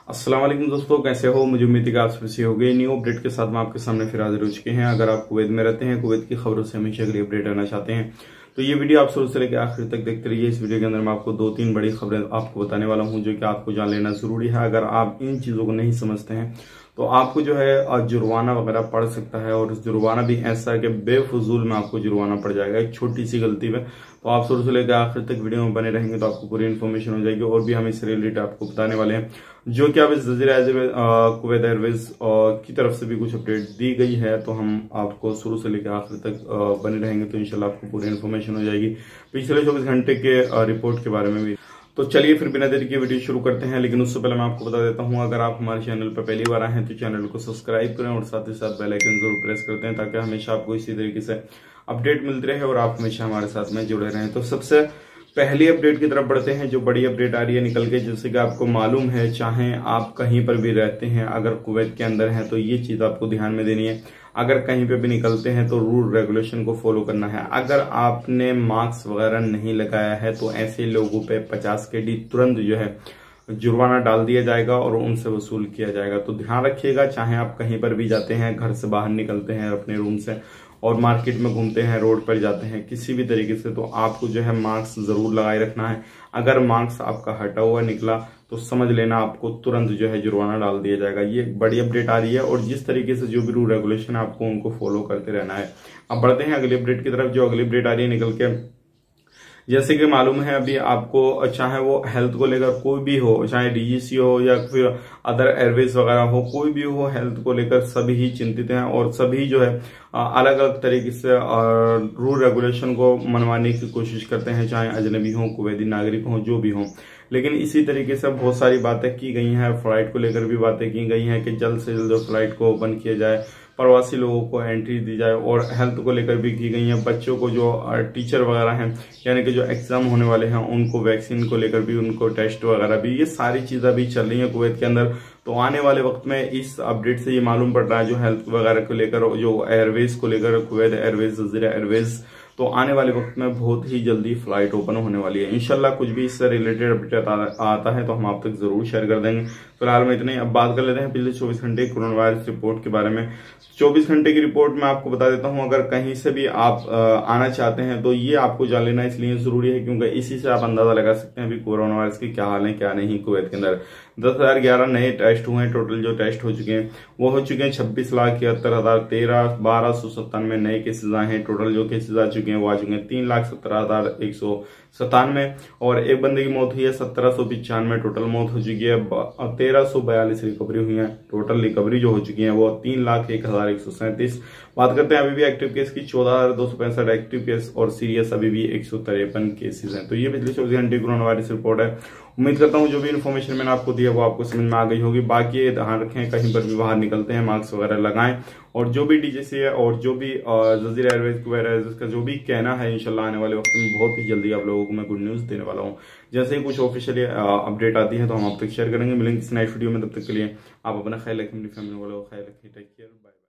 अस्सलाम वालेकुम दोस्तों, कैसे हो। मुझे उम्मीद है कि आप सबसे हो गए। न्यू अपडेट के साथ मैं आपके सामने फिर हाजिर हो चुके हैं। अगर आप कुवैत में रहते हैं, कुवैत की खबरों से हमेशा के लिए अपडेट रहना चाहते हैं तो ये वीडियो आप शुरू से लेकर आखिर तक देखते रहिए। इस वीडियो के अंदर मैं आपको 2-3 बड़ी खबरें आपको बताने वाला हूं जो कि आपको जान लेना जरूरी है। अगर आप इन चीजों को नहीं समझते हैं तो आपको जो है जुर्माना वगैरह पड़ सकता है, और जुर्माना भी ऐसा है कि बेफजूल में आपको जुर्माना पड़ जाएगा एक छोटी सी गलती में। तो आप शुरू से लेकर आखिर तक वीडियो में बने रहेंगे तो आपको पूरी इन्फॉर्मेशन हो जाएगी। और भी हम इससे रिलेटेड आपको बताने वाले हैं जो कि अब इस जजीरा कुवैत एयरवेज की तरफ से भी कुछ अपडेट दी गई है, तो हम आपको शुरू से लेकर आखिर तक बने रहेंगे तो इंशाल्लाह आपको पूरी इन्फॉर्मेशन हो जाएगी पिछले 24 घंटे के रिपोर्ट के बारे में भी। तो चलिए फिर बिना देरी के वीडियो शुरू करते हैं। लेकिन उससे पहले मैं आपको बता देता हूं, अगर आप हमारे चैनल पर पहली बार आए हैं तो चैनल को सब्सक्राइब करें और साथ ही साथ बेल आइकन जरूर प्रेस करते हैं ताकि हमेशा आपको इसी तरीके से अपडेट मिलती रहे और आप हमेशा हमारे साथ में जुड़े रहें। तो सबसे पहली अपडेट की तरफ बढ़ते हैं। जो बड़ी अपडेट आ रही है निकल के, जैसे कि आपको मालूम है, चाहे आप कहीं पर भी रहते हैं, अगर कुवैत के अंदर हैं तो ये चीज आपको ध्यान में देनी है। अगर कहीं पे भी निकलते हैं तो रूल रेगुलेशन को फॉलो करना है। अगर आपने मास्क वगैरह नहीं लगाया है तो ऐसे लोगों पे 50 KD तुरंत जो है जुर्माना डाल दिया जाएगा और उनसे वसूल किया जाएगा। तो ध्यान रखिएगा, चाहे आप कहीं पर भी जाते हैं, घर से बाहर निकलते हैं अपने रूम से और मार्केट में घूमते हैं, रोड पर जाते हैं, किसी भी तरीके से, तो आपको जो है मास्क जरूर लगाए रखना है। अगर मास्क आपका हटा हुआ निकला तो समझ लेना आपको तुरंत जो है जुर्माना डाल दिया जाएगा। ये एक बड़ी अपडेट आ रही है और जिस तरीके से जो भी रूल रेगुलेशन है आपको उनको फॉलो करते रहना है। अब बढ़ते हैं अगली अपडेट की तरफ। जो अगली अपडेट आ रही है निकल के, जैसे कि मालूम है अभी आपको, चाहे वो हेल्थ को लेकर कोई भी हो, चाहे डीजीसी हो या फिर अदर एयरवेज वगैरह हो, कोई भी हो, हेल्थ को लेकर सभी ही चिंतित हैं और सभी जो है अलग अलग तरीके से रूल रेगुलेशन को मनवाने की कोशिश करते हैं, चाहे अजनबी हो, कुवैती नागरिक हो, जो भी हो। लेकिन इसी तरीके से बहुत सारी बातें की गई हैं। फ्लाइट को लेकर भी बातें की गई हैं कि जल्द से जल्द फ्लाइट को ओपन किया जाए, प्रवासी लोगों को एंट्री दी जाए, और हेल्थ को लेकर भी की गई है। बच्चों को जो टीचर वगैरह हैं, यानी कि जो एग्जाम होने वाले हैं, उनको वैक्सीन को लेकर भी, उनको टेस्ट वगैरह भी, ये सारी चीजें भी चल रही है कुवैत के अंदर। तो आने वाले वक्त में इस अपडेट से ये मालूम पड़ रहा है, जो हेल्थ वगैरह को लेकर, जो एयरवेज को लेकर, कुवैत एयरवेज, जजीरा एयरवेज, तो आने वाले वक्त में बहुत ही जल्दी फ्लाइट ओपन होने वाली है। इंशाल्लाह कुछ भी इससे रिलेटेड अपडेट आता है तो हम आप तक जरूर शेयर कर देंगे। फिलहाल में इतने। अब बात कर लेते हैं पिछले 24 घंटे कोरोना वायरस रिपोर्ट के बारे में। 24 घंटे की रिपोर्ट मैं आपको बता देता हूं। अगर कहीं से भी आप आना चाहते हैं तो ये आपको जान लेना इसलिए जरूरी है क्योंकि इसी से आप अंदाजा लगा सकते हैं अभी कोरोना वायरस के क्या हाल है क्या नहीं। कुवैत के अंदर 10,011 नए टेस्ट हुए हैं। टोटल जो टेस्ट हो चुके हैं वो हो चुके हैं 26,71,1297 नए केसेज आए हैं। टोटल जो केसेज आ चुके हैं वो आ चुके हैं 3,17,197, और एक बंदे की मौत हुई है 1,795। टोटल मौत हो चुकी है 1,342 रिकवरी हुई है। टोटल रिकवरी जो हो चुकी है वो 3,01,137। बात करते हैं अभी भी एक्टिव केस की, 14,265 एक्टिव केस, और सीरियस अभी भी 153 केसेज हैं। तो ये पिछले 24 घंटे कोरोना वायरस रिपोर्ट है। उम्मीद करता हूं जो भी इन्फॉर्मेशन मैंने आपको दी है वो आपको समझ में आ गई होगी। बाकी ध्यान रखें, कहीं पर भी बाहर निकलते हैं मास्क वगैरह लगाएं, और जो भी डीजीसी है और जो भी जजीरा एयरवेज, कुवैत एयरवेज का जो भी कहना है, इंशाल्लाह आने वाले वक्त में बहुत ही जल्दी आप लोगों को मैं गुड न्यूज देने वाला हूं। जैसे ही कुछ ऑफिशियली अपडेट आती है तो हम आप तक शेयर करेंगे। मिलेंगे इस नेक्स्ट वीडियो में, तब तक के लिए आप अपना ख्याल रखें, अपनी फैमिली वालों का ख्याल रखें। Take care, bye.